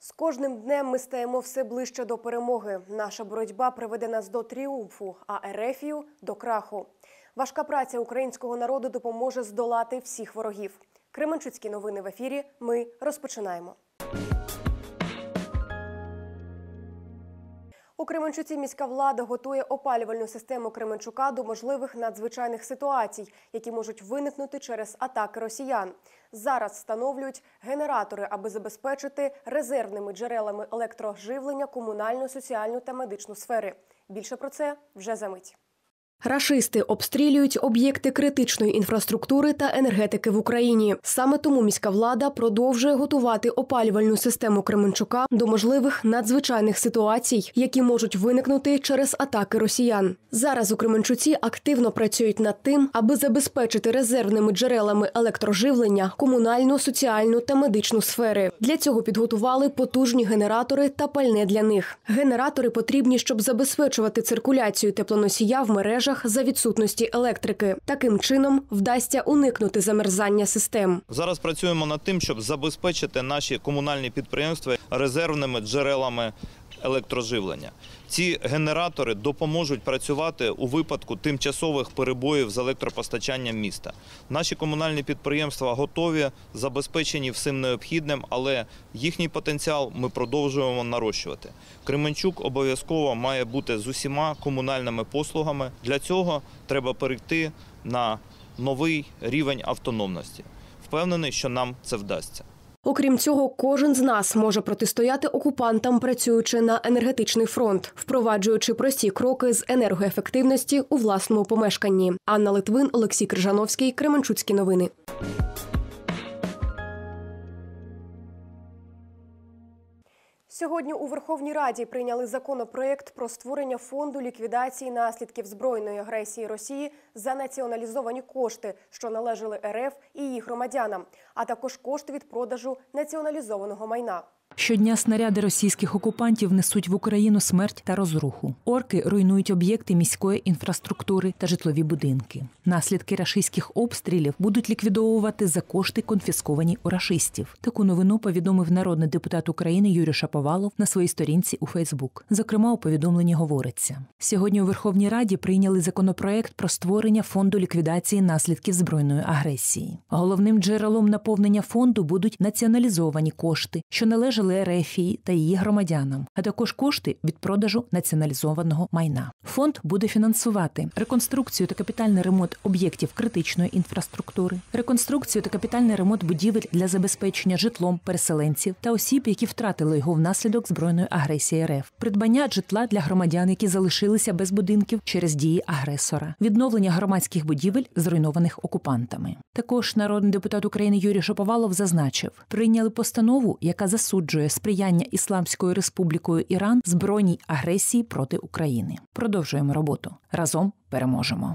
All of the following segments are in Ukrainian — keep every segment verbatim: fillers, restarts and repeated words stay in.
З кожним днем ми стаємо все ближче до перемоги. Наша боротьба приведе нас до тріумфу, а Ерефію – до краху. Важка праця українського народу допоможе здолати всіх ворогів. Кременчуцькі новини в ефірі. Ми розпочинаємо. У Кременчуці міська влада готує опалювальну систему Кременчука до можливих надзвичайних ситуацій, які можуть виникнути через атаки росіян. Зараз встановлюють генератори, аби забезпечити резервними джерелами електроживлення комунальну, соціальну та медичну сфери. Більше про це вже за мить. Рашисти обстрілюють об'єкти критичної інфраструктури та енергетики в Україні. Саме тому міська влада продовжує готувати опалювальну систему Кременчука до можливих надзвичайних ситуацій, які можуть виникнути через атаки росіян. Зараз у Кременчуці активно працюють над тим, аби забезпечити резервними джерелами електроживлення комунальну, соціальну та медичну сфери. Для цього підготували потужні генератори та пальне для них. Генератори потрібні, щоб забезпечувати циркуляцію теплоносія в мережах за відсутності електрики. Таким чином вдасться уникнути замерзання систем. Зараз працюємо над тим, щоб забезпечити наші комунальні підприємства резервними джерелами електроживлення. Ці генератори допоможуть працювати у випадку тимчасових перебоїв з електропостачанням міста. Наші комунальні підприємства готові, забезпечені всім необхідним, але їхній потенціал ми продовжуємо нарощувати. Кременчук обов'язково має бути з усіма комунальними послугами. Для цього треба перейти на новий рівень автономності. Впевнений, що нам це вдасться. Окрім цього, кожен з нас може протистояти окупантам, працюючи на енергетичний фронт, впроваджуючи прості кроки з енергоефективності у власному помешканні. Анна Литвин, Олексій Крижановський, Кременчуцькі новини. Сьогодні у Верховній Раді прийняли законопроєкт про створення фонду ліквідації наслідків збройної агресії Росії за націоналізовані кошти, що належали РФ і її громадянам, а також кошти від продажу націоналізованого майна. Щодня снаряди російських окупантів несуть в Україну смерть та розруху. Орки руйнують об'єкти міської інфраструктури та житлові будинки. Наслідки рашистських обстрілів будуть ліквідовувати за кошти, конфісковані у рашистів. Таку новину повідомив народний депутат України Юрій Шаповалов на своїй сторінці у Фейсбук. Зокрема, у повідомленні говориться: сьогодні у Верховній Раді прийняли законопроект про створення фонду ліквідації наслідків збройної агресії. Головним джерелом наповнення фонду будуть націоналізовані кошти, що належать Ерефії та її громадянам, а також кошти від продажу націоналізованого майна. Фонд буде фінансувати реконструкцію та капітальний ремонт об'єктів критичної інфраструктури, реконструкцію та капітальний ремонт будівель для забезпечення житлом переселенців та осіб, які втратили його внаслідок збройної агресії РФ, придбання житла для громадян, які залишилися без будинків через дії агресора, відновлення громадських будівель, зруйнованих окупантами. Також народний депутат України Юрій Шаповалов зазначив, прийняли постанову, яка засуджує сприяння Ісламською Республікою Іран збройній агресії проти України. Продовжуємо роботу. Разом переможемо.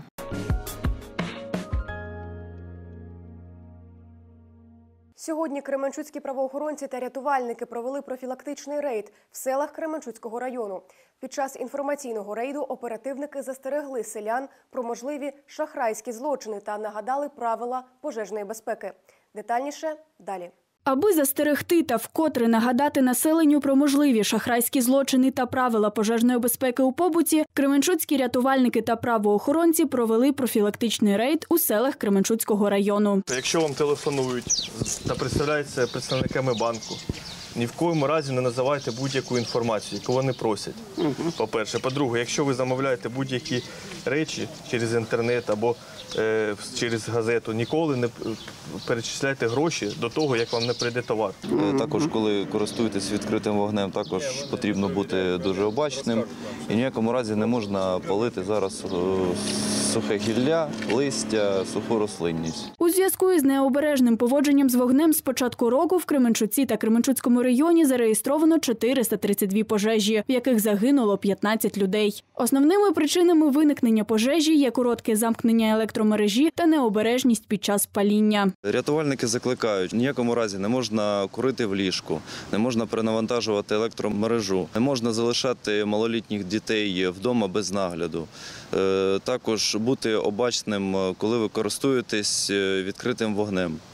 Сьогодні кременчуцькі правоохоронці та рятувальники провели профілактичний рейд в селах Кременчуцького району. Під час інформаційного рейду оперативники застерегли селян про можливі шахрайські злочини та нагадали правила пожежної безпеки. Детальніше далі. Аби застерегти та вкотре нагадати населенню про можливі шахрайські злочини та правила пожежної безпеки у побуті, кременчуцькі рятувальники та правоохоронці провели профілактичний рейд у селах Кременчуцького району. Якщо вам телефонують та представляються представниками банку, ні в коєму разі не називайте будь-яку інформацію, яку вони просять, по-перше. По-друге, якщо ви замовляєте будь-які речі через інтернет або е, через газету, ніколи не перечисляйте гроші до того, як вам не прийде товар. Також, коли користуєтесь відкритим вогнем, також потрібно бути дуже обачним. І в ніякому разі не можна палити зараз сухе гілля, листя, суху рослинність. У зв'язку із необережним поводженням з вогнем з початку року в Кременчуці та Кременчуцькому районі зареєстровано чотириста тридцять дві пожежі, в яких загинуло п'ятнадцять людей. Основними причинами виникнення пожежі є коротке замкнення електромережі та необережність під час паління. Рятувальники закликають, в ніякому разі не можна курити в ліжку, не можна перенавантажувати електромережу, не можна залишати малолітніх дітей вдома без нагляду. Також бути обачним, коли ви користуєтесь відкритим вогнем.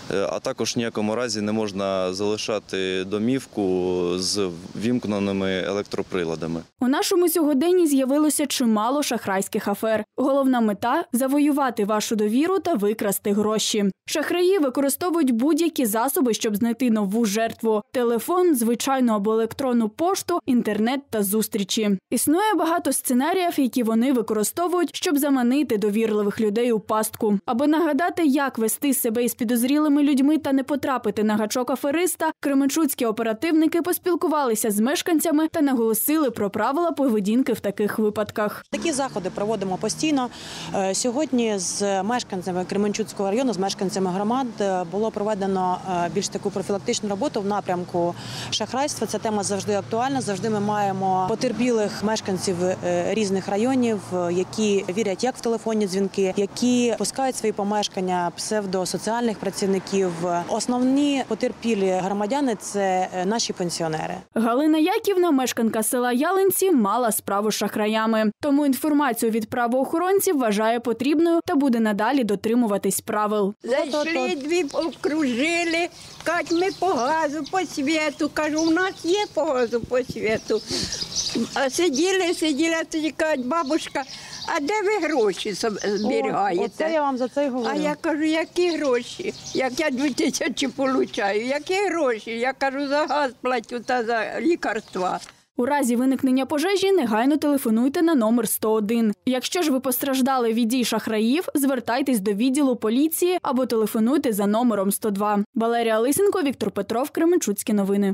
а також в ніякому разі не можна залишати домівку з вімкненими електроприладами. У нашому сьогоденні з'явилося чимало шахрайських афер. Головна мета – завоювати вашу довіру та викрасти гроші. Шахраї використовують будь-які засоби, щоб знайти нову жертву – телефон, звичайну або електронну пошту, інтернет та зустрічі. Існує багато сценаріїв, які вони використовують, щоб заманити довірливих людей у пастку. Аби нагадати, як вести себе із підозрілими людьми та не потрапити на гачок афериста, кременчуцькі оперативники поспілкувалися з мешканцями та наголосили про правила поведінки в таких випадках. Такі заходи проводимо постійно. Сьогодні з мешканцями Кременчуцького району, з мешканцями громад було проведено більш таку профілактичну роботу в напрямку шахрайства. Ця тема завжди актуальна. Завжди ми маємо потерпілих мешканців різних районів, які вірять як в телефонні дзвінки, які пускають свої помешкання псевдосоціальних працівників. Основні потерпілі громадяни – це наші пенсіонери. Галина Яківна, мешканка села Ялинці, мала справу з шахраями. Тому інформацію від правоохоронців вважає потрібною та буде надалі дотримуватись правил. Зайшли, дві окружили, кажуть, ми по газу, по світу. Кажу, у нас є по газу, по світу. А сиділи, сиділи, а тоді кажуть, бабушка, а де ви гроші зберігаєте? Оце я вам за це й говорю. А я кажу, які гроші? Як я дві тисячі получаю, які гроші? Я кажу, за газ платю та за лікарства. У разі виникнення пожежі негайно телефонуйте на номер сто один. Якщо ж ви постраждали від дій шахраїв, звертайтесь до відділу поліції або телефонуйте за номером сто два. Валерія Лисенко, Віктор Петров, Кременчуцькі новини.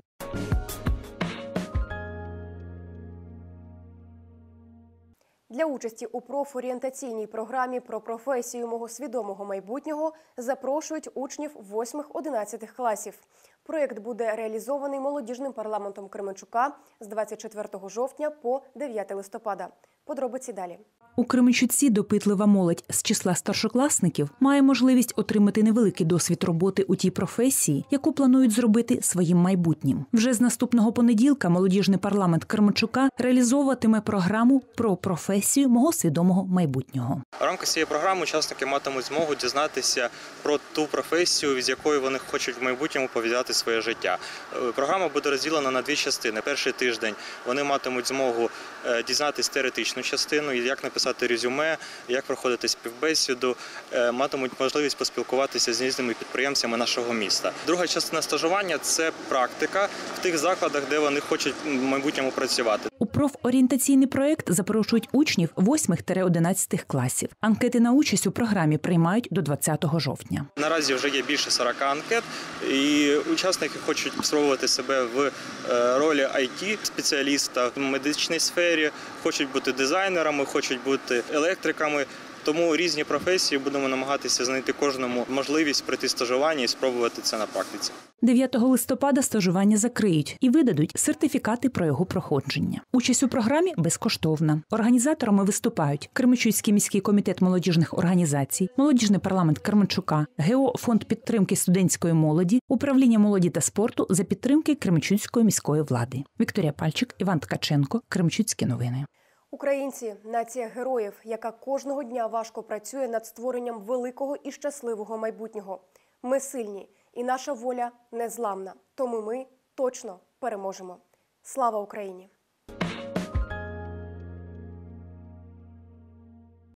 Для участі у профорієнтаційній програмі про професію мого свідомого майбутнього запрошують учнів восьмих-одинадцятих класів. Проєкт буде реалізований молодіжним парламентом Кременчука з двадцять четвертого жовтня по дев'яте листопада. Подробиці далі. У Кременчуці допитлива молодь з числа старшокласників має можливість отримати невеликий досвід роботи у тій професії, яку планують зробити своїм майбутнім. Вже з наступного понеділка молодіжний парламент Кременчука реалізовуватиме програму про професію мого свідомого майбутнього. В рамках цієї програми учасники матимуть змогу дізнатися про ту професію, з якою вони хочуть в майбутньому пов'язати своє життя. Програма буде розділена на дві частини. Перший тиждень вони матимуть змогу дізнатися теоретичну частину, як написати резюме, як проходити співбесіду, матимуть можливість поспілкуватися з різними підприємцями нашого міста. Друга частина стажування – це практика в тих закладах, де вони хочуть в майбутньому працювати. У профорієнтаційний проєкт запрошують учнів восьмих-одинадцятих класів. Анкети на участь у програмі приймають до двадцятого жовтня. Наразі вже є більше сорока анкет, і учасники хочуть спробувати себе в ролі ай ті-спеціаліста в медичній сфері, хочуть бути дизайнерами, хочуть бути електриками. Тому різні професії будемо намагатися знайти кожному можливість пройти стажування і спробувати це на практиці. дев'ятого листопада стажування закриють і видадуть сертифікати про його проходження. Участь у програмі безкоштовна. Організаторами виступають Кременчуцький міський комітет молодіжних організацій, молодіжний парламент Кременчука, ГО «Фонд підтримки студентської молоді», управління молоді та спорту за підтримки Кременчуцької міської влади. Вікторія Пальчик, Іван Ткаченко, Кременчуцькі новини. Українці – нація героїв, яка кожного дня важко працює над створенням великого і щасливого майбутнього. Ми сильні, і наша воля незламна. Тому ми точно переможемо. Слава Україні!